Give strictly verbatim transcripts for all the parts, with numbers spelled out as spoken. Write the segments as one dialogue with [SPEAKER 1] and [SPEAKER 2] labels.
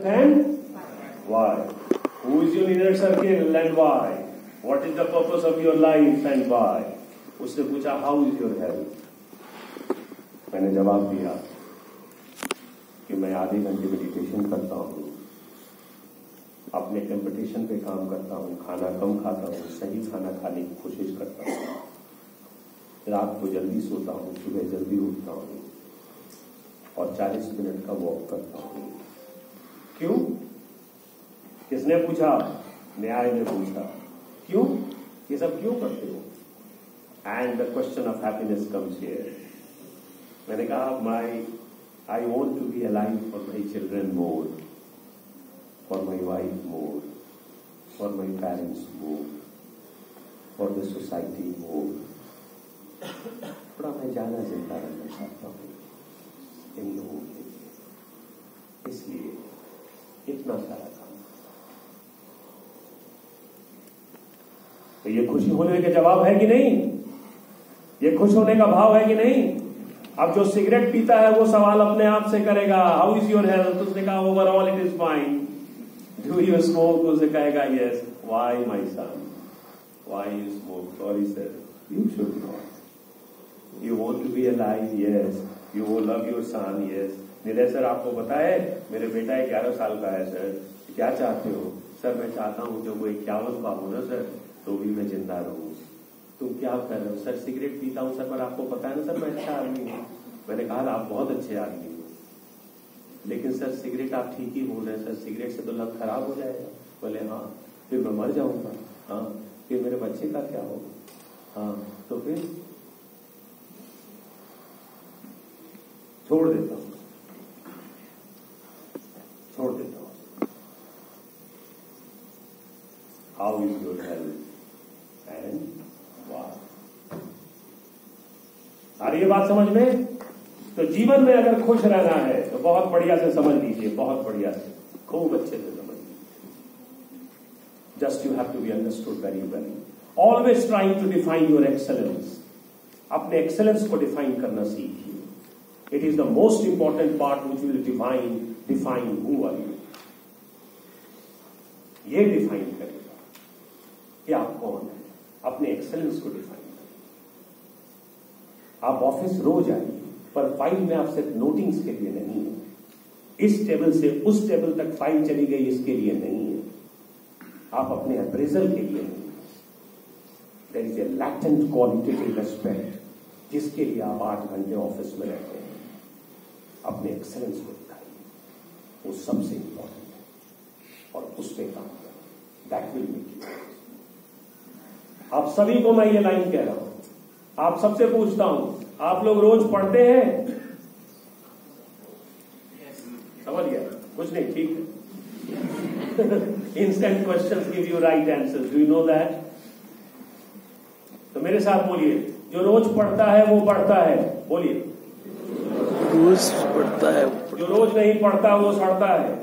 [SPEAKER 1] And why? Who is your inner circle and why? What is the purpose of your life and why? उसने पूछा how is your health? मैंने जवाब दिया कि मैं आधे घंटे मेडिटेशन करता हूँ, अपने टेम्पटेशन पे काम करता हूँ, खाना कम खाता हूँ, सही खाना खाने की कोशिश करता हूँ, रात को जल्दी सोता हूँ, सुबह जल्दी उठता हूँ और चालीस मिनट का वॉक करता हूँ। क्यों? किसने पूछा? न्याय ने पूछा। क्यों? ये सब क्यों करते हो? And the question of happiness comes here. मैंने कहा my I want to be alive for my children more, for my wife more, for my parents more, for the society more. थोड़ा मैं ज्यादा जिंदा रहना चाहता हूँ इन लोगों के लिए, इसलिए इतना सारा काम। तो ये खुशी होने का जवाब है कि नहीं? ये खुश होने का भाव है कि नहीं? अब जो सिगरेट पीता है वो सवाल अपने आप से करेगा हाउ इज योर हेल्थ? उसने कहा overall it is fine. Do you smoke? उसने कहेगा yes. Why my son? Why you smoke? Sorry sir, you should not. You want to be alive? Yes. You love your son? Yes. Nilay sir आपको पता है मेरे बेटा ग्यारह साल का है सर, क्या चाहते हो? सर मैं चाहता हूँ जब वो इक्यावन का हो ना सर तो भी मैं जिंदा रहूं। तुम क्या कर रहे हो? सर सिगरेट पीता हूँ सर, पर आपको पता है ना सर मैं अच्छा आदमी हूँ। मैंने कहा आप बहुत अच्छे आदमी हो, लेकिन सर सिगरेट आप ठीक ही बोल रहे हैं सर, सिगरेट से तो लत खराब हो जाएगा। बोले हाँ, फिर मैं मर जाऊंगा। हाँ, फिर मेरे बच्चे का क्या होगा? हाँ, तो फिर छोड़ देता हूँ, छोड़ देता हूँ। How is your health and why? आ रही है बात समझ में? तो जीवन में अगर खुश रहना है तो बहुत बढ़िया से समझ लीजिए, बहुत बढ़िया से, खूब अच्छे से समझ लीजिए। Just you have to be understood very well. Always trying to define your excellence. अपने एक्सेलेंस को डिफाइन करना सीखिए। It is the most important part which will define define who are you. ये डिफाइन करेगा कि आप कौन है। अपने एक्सेलेंस को डिफाइन करें। आप ऑफिस रोज आइए, पर फाइल में आप सिर्फ नोटिंग्स के लिए नहीं है। इस टेबल से उस टेबल तक फाइल चली गई इसके लिए नहीं है। आप अपने अप्रेजल के लिए नहीं। There is a latent qualitative respect जिसके लिए आप आठ घंटे ऑफिस में रहते हैं। अपने एक्सेलेंस को दिखाइए, वो सबसे इंपॉर्टेंट है और उस पर काम करें। That will make you. आप सभी को मैं ये लाइन कह रहा हूं, आप सबसे पूछता हूं, आप लोग रोज पढ़ते हैं? समझ गया? कुछ नहीं, ठीक है। Instant questions give you right answers, do you know that? तो मेरे साथ बोलिए, जो रोज पढ़ता है वो पढ़ता है। बोलिए,
[SPEAKER 2] रोज पढ़ता है।
[SPEAKER 1] जो रोज नहीं पढ़ता वो सड़ता है।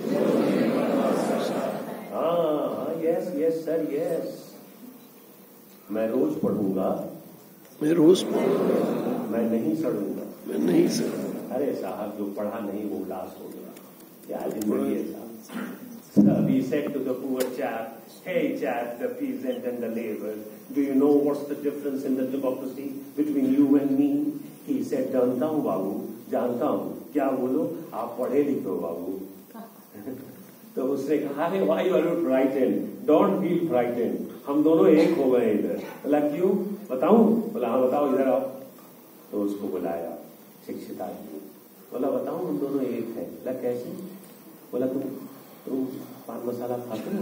[SPEAKER 1] हाँ, यस यस सर, यस। मैं रोज पढ़ूंगा,
[SPEAKER 2] मैं रोज पढ़ूंगा,
[SPEAKER 1] मैं नहीं सड़ूंगा,
[SPEAKER 2] मैं नहीं सड़ूंगा।
[SPEAKER 1] अरे साहब, जो पढ़ा नहीं वो उदास हो गया। क्या जिंदगी है साहब। He said to the poor chap, hey chap, the peasant and the labor, do you know what's the difference in the democracy between you and me? He said, जानता हूँ बाबू, जानता हूँ। क्या बोलो? आप पढ़े लिखे हो बाबू। तो उसने कहा, अरे why you are frightened? Don't feel frightened. हम दोनों एक हो गए इधर। बोला क्यों? बताऊं? बोला हाँ बताओ, इधर आओ। तो उसको बुलाया शिक्षित आदमी। बोला बताऊं, हम दोनों एक हैं। बोला कैसे? बोला तुम तुम पान मसाला खाते हो?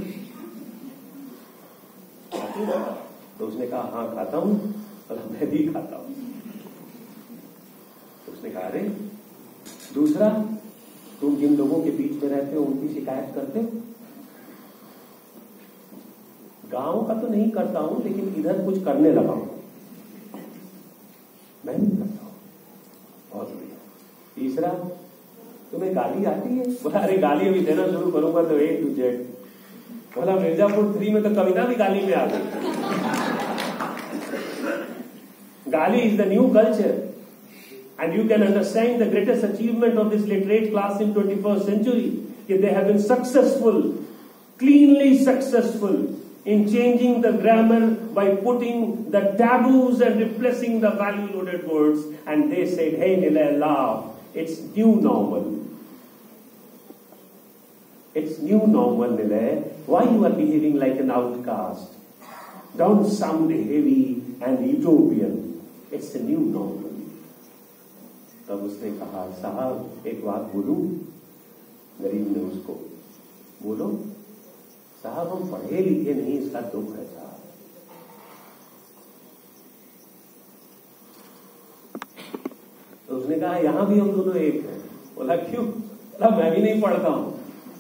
[SPEAKER 1] तो उसने कहा हाँ खाता हूं। बोला मैं भी खाता हूं। तो उसने कहा अरे दूसरा, तुम जिन लोगों के बीच में रहते हो उनकी शिकायत करते हो? गांव का तो नहीं करता हूं, लेकिन इधर कुछ करने लगा हूं, मैं नहीं करता हूं। बहुत बढ़िया। तीसरा, तुम्हें गाली आती है? बोला अरे गाली अभी देना शुरू करूंगा तो ए टू जेड। बोला मिर्जापुर थ्री में तो कविता भी गाली में आ गई। गाली is the new culture and you can understand the greatest achievement of this literate class in twenty-first century कि they have been successful, cleanly successful in changing the grammar by putting the taboos and replacing the value-loaded words. And they said, hey, Nilay, laugh. It's new normal. It's new normal, Nilay. Why you are behaving like an outcast? Don't sound heavy and utopian. It's a new normal. तब उसने कहा, साहब एक बात बोलूं? गरीब ने उसको, बोलो। साहब हम पढ़े लिखे नहीं, इसका दुख है साहब। तो उसने कहा यहां भी हम दोनों एक हैं। बोला क्यों? बोला मैं भी नहीं पढ़ता हूं,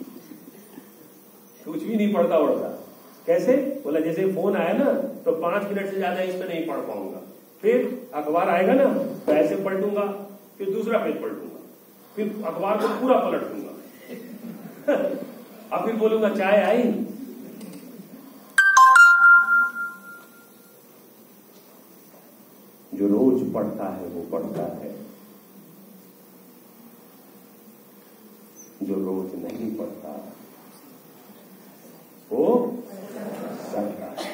[SPEAKER 1] कुछ भी नहीं पढ़ता पढ़ता। कैसे? बोला जैसे फोन आया ना तो पांच मिनट से ज्यादा इस पे नहीं पढ़ पाऊंगा, फिर अखबार आएगा ना तो ऐसे पलटूंगा, फिर दूसरा पेज पलटूंगा, फिर अखबार को पूरा पलट दूंगा अब फिर बोलूंगा चाय आई। जो रोज पढ़ता है वो पढ़ता है, जो रोज नहीं पढ़ता वो सरता है।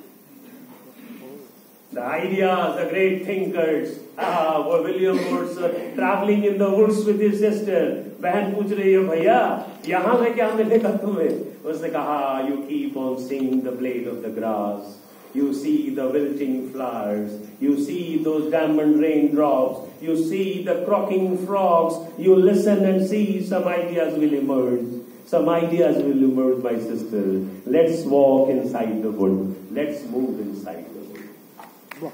[SPEAKER 1] The ideas, the great thinkers, ah, वो William Woods traveling in the woods with his sister. बहन पूछ रही है भैया यहाँ से क्या मिलेगा तुम्हें? उसने कहा you keep on seeing the blade of the grass, you see the wilting flowers, you see those diamond raindrops, you see the croaking frogs, you listen and see some ideas will emerge. Some ideas will emerge, my sister. Let's walk inside the wood. Let's move inside the wood.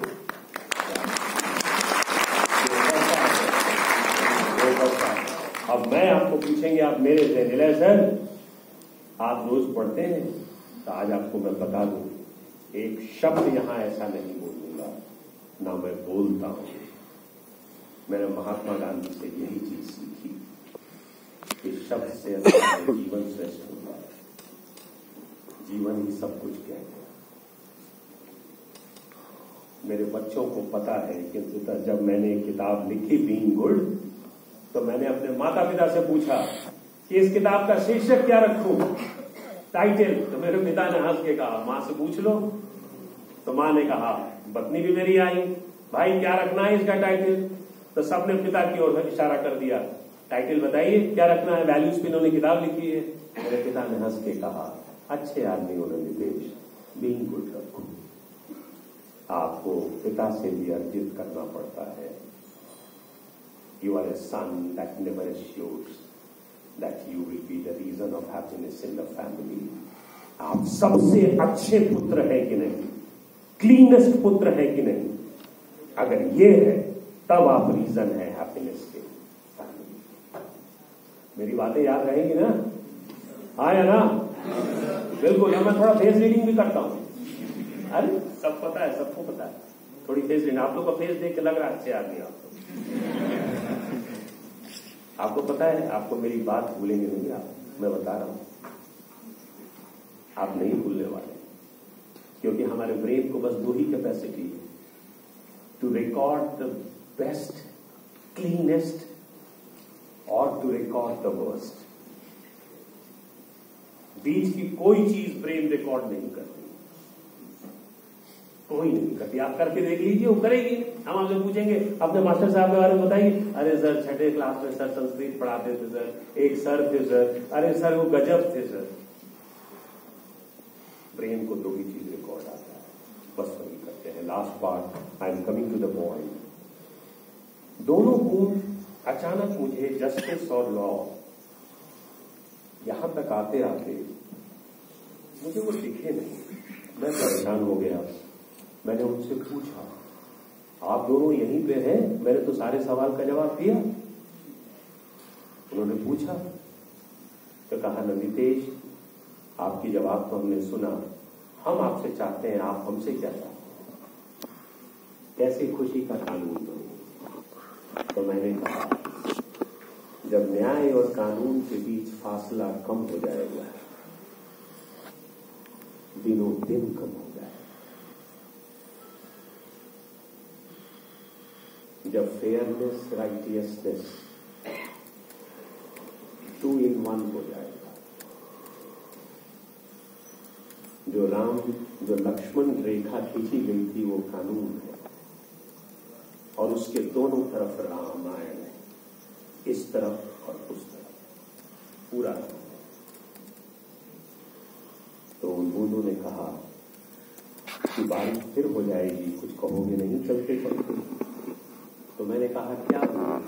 [SPEAKER 1] अब मैं आपको पूछेंगे, आप मेरे से निलय sir आप रोज पढ़ते हैं, तो आज आपको मैं बता दूं एक शब्द यहां ऐसा नहीं बोलूंगा, ना मैं बोलता हूं। मैंने महात्मा गांधी से यही चीज सीखी कि शब्द से अच्छा जीवन श्रेष्ठ होता है, जीवन ही सब कुछ कहते हैं। मेरे बच्चों को पता है कि जब मैंने किताब लिखी बीइंग गुड, तो मैंने अपने माता पिता से पूछा कि इस किताब का शीर्षक क्या रखूं, टाइटल। तो मेरे पिता ने हंस के कहा मां से पूछ लो। तो मां ने कहा, पत्नी भी मेरी आई, भाई क्या रखना है इसका टाइटल? तो सबने पिता की ओर इशारा कर दिया, टाइटल बताइए क्या रखना है, वैल्यूज पे इन्होंने किताब लिखी है। मेरे पिता ने हंस के कहा, अच्छे आदमियों ने निदेश बीइंग गुड रखो। आपको पिता से भी अर्जित करना पड़ता है। You are a son that never assures that you will be the reason of happiness in the family. आप सबसे अच्छे पुत्र है कि नहीं, क्लीनेस्ट पुत्र है कि नहीं? अगर ये है तब आप रीजन है हैप्पीनेस के फैमिली। मेरी बातें याद रहेंगी ना? हाँ या ना? बिल्कुल। मैं थोड़ा फेस रीडिंग भी करता हूं। अरे सब पता है, सबको पता है। थोड़ी फेस रीडिंग, आप लोग का फेस देख के लग रहा है अच्छे आदमी आप तो। आपको पता है, आपको मेरी बात भूलेंगे नहीं आप, मैं बता रहा हूं, आप नहीं भूलने वाले, क्योंकि हमारे ब्रेन को बस दो ही कैपेसिटी है, to record the best, cleanest, और टू रिकॉर्ड द वर्स्ट। बीच की कोई चीज ब्रेन रिकॉर्ड नहीं करती, कोई नहीं करती। आप करके देख लीजिए, वो करेगी। हम आपसे पूछेंगे अपने मास्टर साहब के बारे में बताइए, अरे सर छठे क्लास में सर संस्कृत पढ़ाते थे सर, एक सर थे सर, अरे सर वो गजब थे सर। ब्रेन को दो ही चीज रिकॉर्ड आता है, बस वही करते हैं। Last part, I am coming to the point. दोनों गुण अचानक मुझे जस्टिस और लॉ यहां तक आते आते मुझे वो दिखे नहीं। मैं परेशान हो गया। मैंने उनसे पूछा, आप दोनों यहीं पे हैं? मैंने तो सारे सवाल का जवाब दिया। उन्होंने पूछा तो कहा, नंदितेश आपकी जवाब तो हमने सुना, हम आपसे चाहते हैं, आप हमसे क्या चाहते हैं, कैसी खुशी का कानून दो। तो मैंने कहा, जब न्याय और कानून के बीच फासला कम हो जाएगा, दिनों दिन कम हो जाएगा, जब fairness, righteousness, two in one हो जाएगा। जो राम जो लक्ष्मण रेखा खींची गई थी वो कानून है, और उसके दोनों तरफ रामायण है, इस तरफ और उस तरफ पूरा। तो उन बूंदों ने कहा कि बारिश फिर हो जाएगी, कुछ कहोगे नहीं चलते चलते। तो मैंने कहा क्या बोलूं,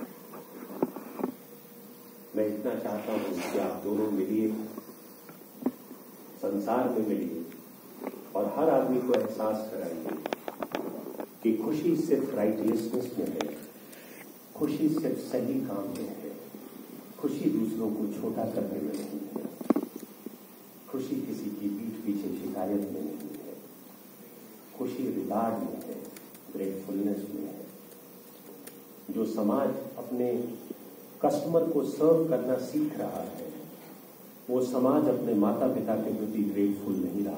[SPEAKER 1] मैं इतना चाहता हूं कि आप दोनों मिलिए, संसार में मिलिए, और हर आदमी को एहसास कराइए कि खुशी सिर्फ राइटलेसनेस में है, खुशी सिर्फ सही काम में है, खुशी दूसरों को छोटा करने में नहीं है, खुशी किसी की पीठ पीछे शिकायत में नहीं है, खुशी रिगार्ड में है, ग्रेटफुलनेस में है। जो समाज अपने कस्टमर को सर्व करना सीख रहा है, वो समाज अपने माता पिता के प्रति ग्रेटफुल नहीं रहा।